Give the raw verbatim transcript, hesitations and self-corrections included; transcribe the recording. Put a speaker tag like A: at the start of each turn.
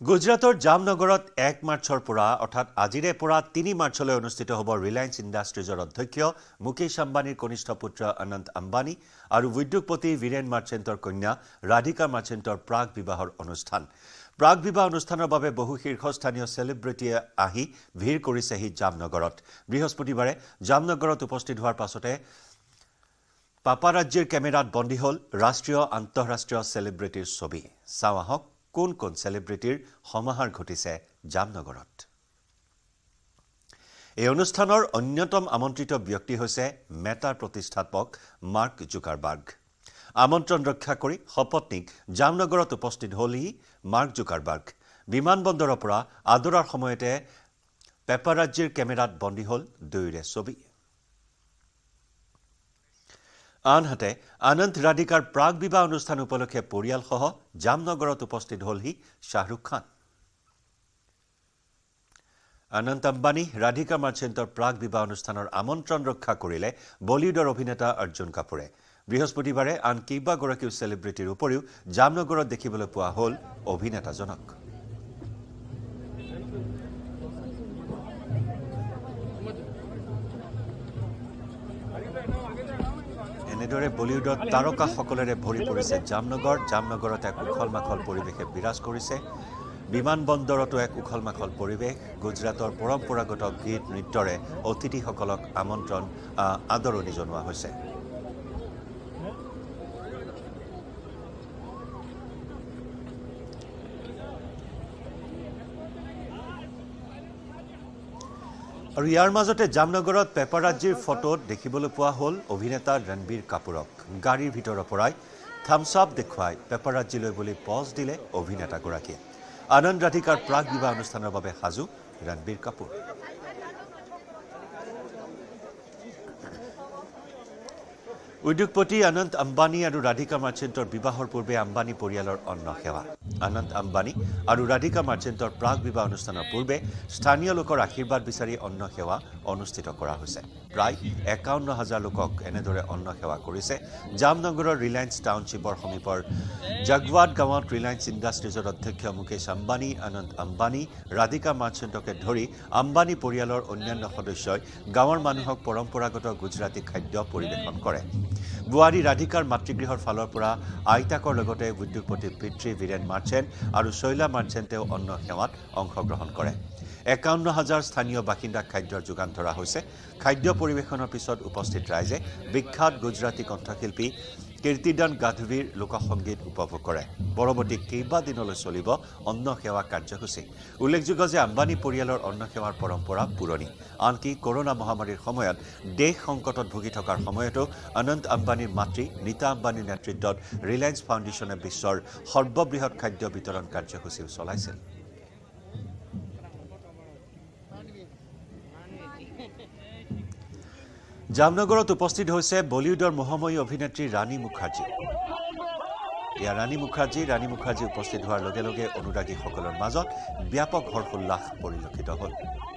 A: গুজৰাটৰ জামনগৰত এক মাৰ্চৰ পৰা অৰ্থাৎ আজিৰে পৰা তিনি মাৰ্চলৈ অনুষ্ঠিত হ'ব ৰিলায়েন্স ইণ্ডাষ্ট্ৰিজৰ অধ্যক্ষ মুকেশ আম্বানীৰ কনিষ্ঠ পুত্ৰ অনন্ত আম্বানী আৰু উদ্যোগপতি বীৰেন মাৰ্চেণ্টৰ কন্যা ৰাধিকা মাৰ্চেণ্টৰ প্ৰাক বিবাহৰ অনুষ্ঠান। প্ৰাক বিবাহ অনুষ্ঠানৰ বাবে বহু শীৰ্ষস্থানীয় সেলিব্ৰিটিয়ে আহি ভিৰ কৰিছেহি জামনগৰত। বৃহস্পতিবাৰে জামনগৰত উপস্থিত হোৱাৰ পাছতে পাপাৰাজ্জিৰ কেমেৰাত বন্দী হ'ল ৰাষ্ট্ৰীয় আন্তঃৰাষ্ট্ৰীয় সেলিব্ৰিটিৰ ছবি। চাওঁ আহক কোন কোন সেলিব্ৰিটিৰ সমাহাৰ ঘটিছে জামনগৰত। এই অনুষ্ঠানৰ অন্যতম আমন্ত্ৰিত ব্যক্তি হৈছে মেটাৰ প্ৰতিষ্ঠাপক মাৰ্ক জুকাৰবাৰ্গ। আমন্ত্ৰণ ৰক্ষা কৰি সপত্নীক জামনগৰত উপস্থিত হ'লহি মাৰ্ক জুকাৰবাৰ্গ। বিমানবন্দৰৰ পৰা আদৰাৰ সময়তে পেপাৰাজ্জিৰ কেমেৰাত বন্দী হ'ল দুয়োৰে ছবি। আনহাতে অনন্ত ৰাধিকাৰ প্ৰাক বিবাহ অনুষ্ঠান উপলক্ষে পৰিয়ালসহ জামনগৰত উপস্থিত হ'লহি শ্বাহৰুখ খান। অনন্ত আম্বানী ৰাধিকা মাৰ্চেণ্টৰ প্ৰাক বিবাহ অনুষ্ঠানৰ আমন্ত্ৰণ ৰক্ষা কৰিলে বলিউডৰ অভিনেতা অৰ্জুন কাপুৰে। বৃহস্পতিবাৰে আন কেইবাগৰাকীও সেলিব্ৰিটিৰ উপৰিও জামনগৰত দেখিবলৈ পোৱা হ'ল অভিনেতাজনক। এনেদৰে বলিউডত তাৰকাসকলেৰে ভৰি পৰিছে জামনগৰ। জামনগৰত এক উখল মাখল পৰিৱেশে বিৰাজ কৰিছে। বিমানবন্দৰতো এক উখল মাখল পৰিৱেশ। গুজৰাটৰ পৰম্পৰাগত গীত নৃত্যৰে অতিথিসকলক আমন্ত্ৰণ আদৰণি জনোৱা হৈছে। আৰু ইয়াৰ মাজতে জামনগৰত পেপাৰাজ্জিৰ ফটোত দেখিবলৈ পোৱা হ'ল অভিনেতা ৰণবীৰ কাপুৰক। গাড়ীৰ ভিতৰৰ পৰাই থামছ আপ দেখুৱাই পেপাৰাজ্জিলৈ বুলি পজ দিলে অভিনেতাগৰাকীয়ে। আনন্দ ৰাধিকাৰ প্ৰাক বিবাহ অনুষ্ঠানৰ বাবে সাজু ৰণবীৰ কাপুৰ। উদ্যোগপতি অনন্ত আম্বানী আৰু ৰাধিকা মাৰ্চেণ্টৰ বিবাহৰ পূৰ্বে আম্বানী পৰিয়ালৰ অন্ন সেৱা। অনন্ত আম্বানী আৰু ৰাধিকা মাৰ্চেণ্টৰ প্ৰাক বিবাহ অনুষ্ঠানৰ পূৰ্বে স্থানীয় লোকৰ আশীৰ্বাদ বিচাৰি অন্ন সেৱা অনুষ্ঠিত কৰা হৈছে। প্ৰায় একাৱন্ন হাজাৰ লোকক এনেদৰে অন্ন সেৱা কৰিছে। জামনগৰৰ ৰিলায়েন্স টাউনশ্বিপৰ সমীপৰ জগৱাদ গাঁৱত ৰিলায়েন্স ইণ্ডাষ্ট্ৰিজৰ অধ্যক্ষ মুকেশ আম্বানী, অনন্ত আম্বানী, ৰাধিকা মাৰ্চেণ্টকে ধৰি আম্বানী পৰিয়ালৰ অন্যান্য সদস্যই গাঁৱৰ মানুহক পৰম্পৰাগত গুজৰাটী খাদ্য পৰিৱেশন কৰে। বোৱাৰী ৰাধিকাৰ মাতৃগৃহৰ ফালৰ পৰা আইতাকৰ লগতে উদ্যোগপতি পিতৃ বীৰেন মাৰ্চেণ্ট আৰু শৈলা মাৰ্চেণ্টেও অন্ন সেৱাত অংশগ্ৰহণ কৰে। একাৱন্ন হাজাৰ স্থানীয় বাসিন্দাক খাদ্যৰ যোগান ধৰা হৈছে। খাদ্য পৰিৱেশনৰ পিছত উপস্থিত ৰাইজে বিখ্যাত গুজৰাটী কণ্ঠশিল্পী কীৰ্তিদান গাধৱীৰ লোকসংগীত উপভোগ কৰে। পৰৱৰ্তী কেইবাদিনলৈ চলিব অন্ন সেৱা কাৰ্যসূচী। উল্লেখযোগ্য যে আম্বানী পৰিয়ালৰ অন্ন সেৱাৰ পৰম্পৰা পুৰণি। আনকি কৰোনা মহামাৰীৰ সময়ত দেশ সংকটত ভুগি থকাৰ সময়তো অনন্ত আম্বানীৰ মাতৃ নীতা আম্বানীৰ নেতৃত্বত ৰিলায়েন্স ফাউণ্ডেশ্যনে বিশ্বৰ সৰ্ববৃহৎ খাদ্য বিতৰণ কাৰ্যসূচীও চলাইছিল। জামনগৰত উপস্থিত হৈছে বলিউডৰ মোহময়ী অভিনেত্ৰী ৰাণী মুখাৰ্জী। এয়া ৰাণী মুখাৰ্জী ৰাণী মুখাৰ্জী উপস্থিত হোৱাৰ লগে লগে অনুৰাগীসকলৰ মাজত ব্যাপক হৰ্ষোল্লাস পৰিলক্ষিত হ'ল।